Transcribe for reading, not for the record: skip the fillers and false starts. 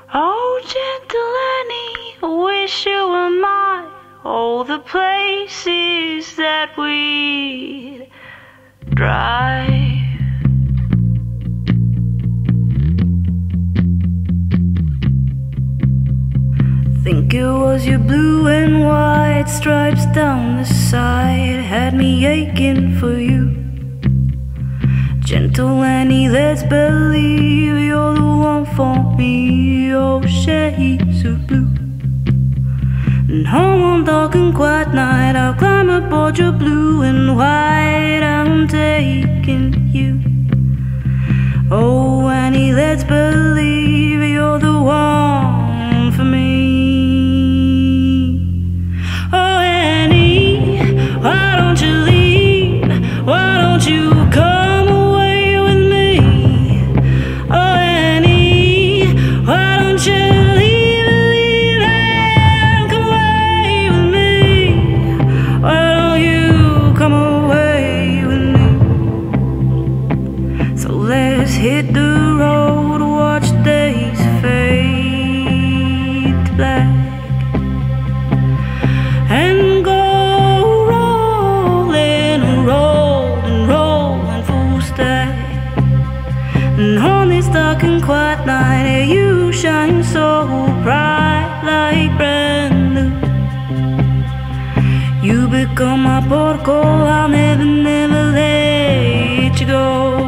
Oh, gentle Annie, I wish you were mine. All the places that we'd drive. Think it was your blue and white stripes down the side had me aching for you. Gentle Annie, let's believe you're the one for me. Oh, shades of blue. And home on dark and quiet night, I'll climb aboard your blue and white. I'm taking you. Oh, Annie, let's believe you're the one for me. Oh, Annie, why don't you leave? Why don't you come away with me? Oh, Annie, why don't you leave and come away with me? Why don't you come away with me? So let's hit the road, watch days fade to black, and go rolling, rolling, rolling full stack. And on this dark and quiet night, yeah, you shine so bright like brand new. You become my portico, I'll never, never let you go.